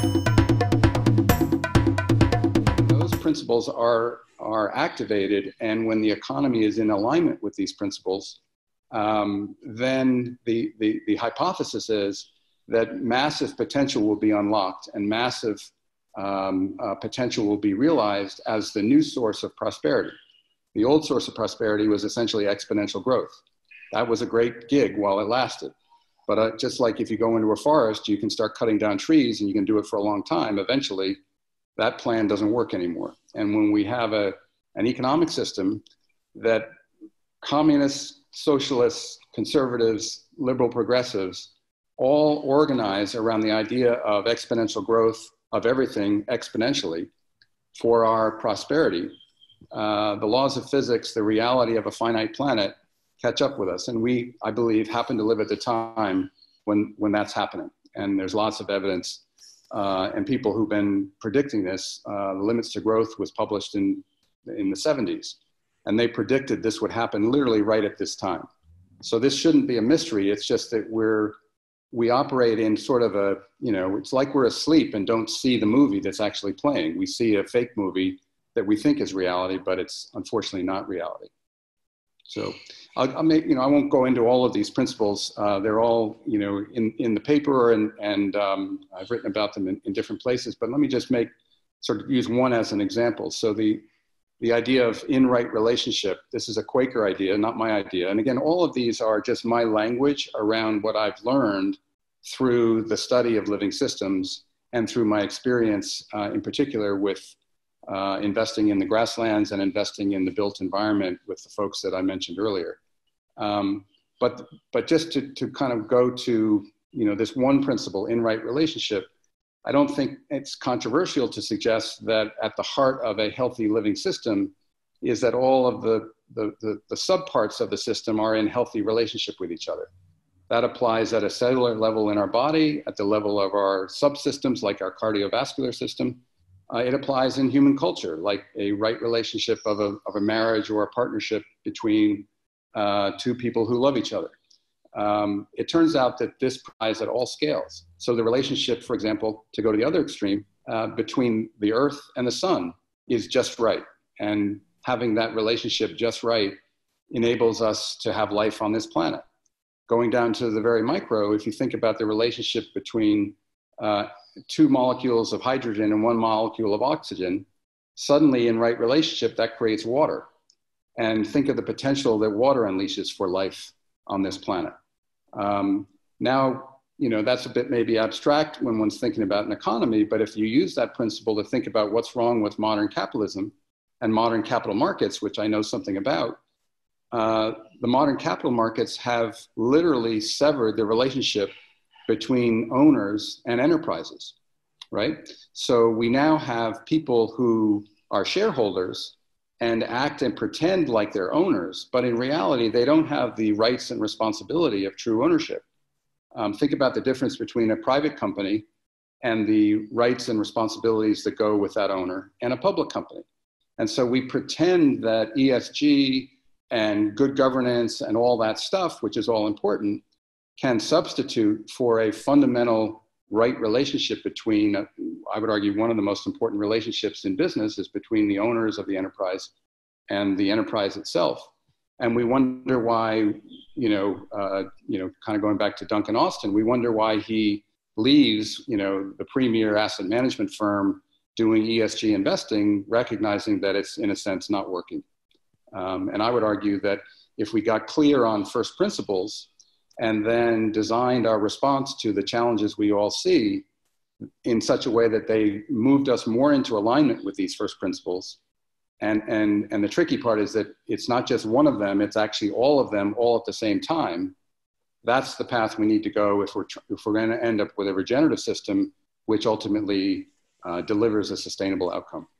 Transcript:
Those principles are activated, and when the economy is in alignment with these principles, then the hypothesis is that massive potential will be unlocked and massive potential will be realized as the new source of prosperity. The old source of prosperity was essentially exponential growth. That was a great gig while it lasted. But just like if you go into a forest, you can start cutting down trees and you can do it for a long time. Eventually, that plan doesn't work anymore. And when we have an economic system that communists, socialists, conservatives, liberal progressives all organize around the idea of exponential growth of everything exponentially for our prosperity, the laws of physics, the reality of a finite planet catch up with us. And we, I believe, happen to live at the time when that's happening. And there's lots of evidence and people who've been predicting this. The Limits to Growth was published in the 70s. And they predicted this would happen literally right at this time. So this shouldn't be a mystery. It's just that we operate in sort of a, it's like we're asleep and don't see the movie that's actually playing. We see a fake movie that we think is reality, but it's unfortunately not reality. So I'll make, I won't go into all of these principles. They're all, in the paper and I've written about them in different places, but let me just use one as an example. So the idea of in-right relationship, this is a Quaker idea, not my idea. And again, all of these are just my language around what I've learned through the study of living systems and through my experience in particular with investing in the grasslands and investing in the built environment with the folks that I mentioned earlier. But just to kind of go to, this one principle, in-right relationship, I don't think it's controversial to suggest that at the heart of a healthy living system is that all of the subparts of the system are in healthy relationship with each other. That applies at a cellular level in our body, at the level of our subsystems like our cardiovascular system. It applies in human culture, like a right relationship of a marriage or a partnership between two people who love each other. It turns out that this applies at all scales. So the relationship, for example, to go to the other extreme, between the earth and the sun is just right. And having that relationship just right enables us to have life on this planet. Going down to the very micro, if you think about the relationship between two molecules of hydrogen and one molecule of oxygen, suddenly in right relationship, that creates water. And think of the potential that water unleashes for life on this planet. Now, that's a bit maybe abstract when one's thinking about an economy, but if you use that principle to think about what's wrong with modern capitalism and modern capital markets, which I know something about, the modern capital markets have literally severed the relationship between owners and enterprises, right? So we now have people who are shareholders and act and pretend like they're owners, but in reality, they don't have the rights and responsibility of true ownership. Think about the difference between a private company and the rights and responsibilities that go with that owner and a public company. And so we pretend that ESG and good governance and all that stuff, which is all important, can substitute for a fundamental right relationship between, I would argue, one of the most important relationships in business is between the owners of the enterprise and the enterprise itself. And we wonder why, kind of going back to Duncan Austin, we wonder why he leaves, the premier asset management firm doing ESG investing, recognizing that it's in a sense not working. And I would argue that if we got clear on first principles and then designed our response to the challenges we all see in such a way that they moved us more into alignment with these first principles. And the tricky part is that it's not just one of them, it's actually all of them all at the same time. That's the path we need to go if we're going to end up with a regenerative system, which ultimately delivers a sustainable outcome.